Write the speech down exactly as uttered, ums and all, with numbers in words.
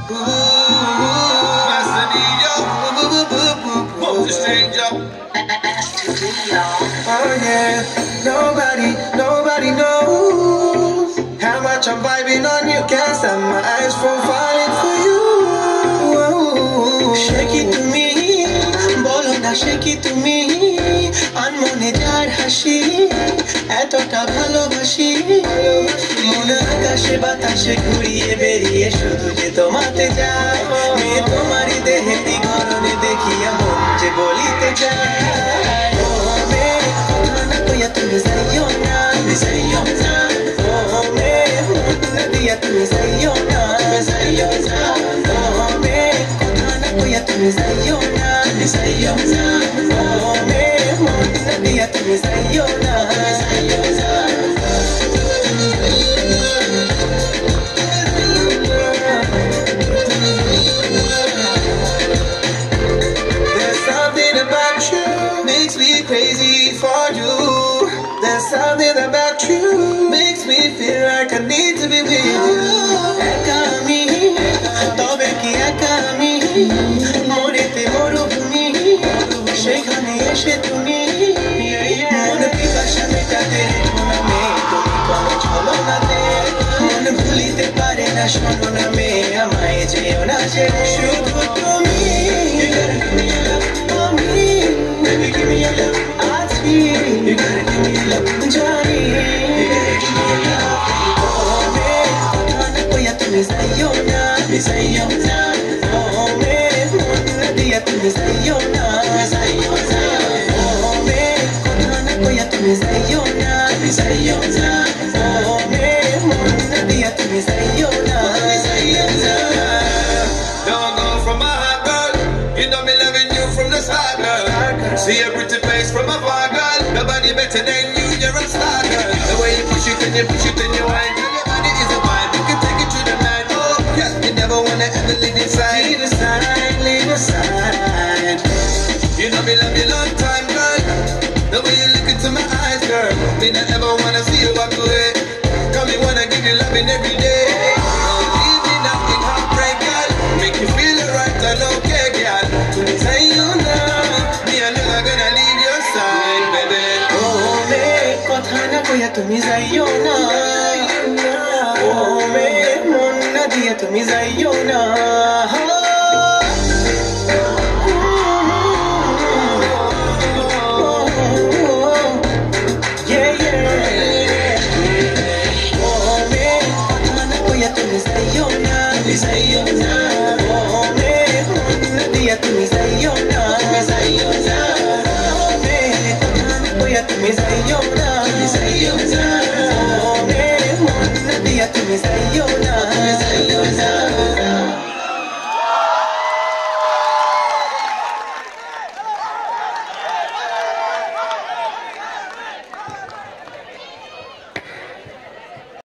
Oh yeah, nobody, nobody knows how much I'm vibing on you. Can't stop my eyes from falling for you. Shake it to me, bolo na shake it to me. Anmone jar hashi, etota bhalobashi. Mon akashe batashe ঘুরিয়ে বেরিয়ে শুধু যে তোমাতে যায়। মে তোমারি দেহেরি ঘরনে দেখিয়া মন যে বলিতে যায়। Tu me sayona, me sayona, oh me, na dia tu me sayona, me sayona, oh me, na koya tu me sayona, me sayona, oh me, na dia tu me sayona, me sayona. There's something about you makes me crazy for you. There's something about you makes me feel like I need to be with you. Ekami, tobe ki ekami, morete morubhumi, shekhane eshe tumi. Mon pipasha metate rekho na me, tumi kono cholo na de. Mon bhulite pare na shono na me, amaye jeo na je. Shudhu tumi, you gotta give me your love, oh me, baby give me your love. You gotta give me love, Johnny. You gotta give me love. Oh man, kana koya tu me sayona, me sayona. Oh man, na dia tu me sayona, me sayona. Oh man, kana koya tu me sayona, me sayona. Oh man, na dia tu me sayona, me sayona. Don't go from my heart, girl. You know me loving you from the start, girl. See a pretty face from afar, girl. Nobody better than you, you're a star, girl. The way you push it and you push it and you whine, girl, your body is a vibe. You can take it to the night. Oh, yeah, you never wanna ever leave inside. Leave aside, leave aside. You know me love you long time, girl. The way you look into my eyes, girl. Me not ever wanna see you walk away. Come me wanna give you loving every day. Don't leave me now in heartbreak, girl. Make you feel alright and okay, girl. To me say you know, me I'm never gonna leave your side, baby. Koya tu me sayona, oh me, mon na dia tu me sayona. Yeah yeah, oh me, kana koya tu me sayona, me sayona. Oh me, mon na dia tu me sayona, me sayona. Oh me, kana koya tu me sayona. Oh, me, mon, na dia tu me sayona.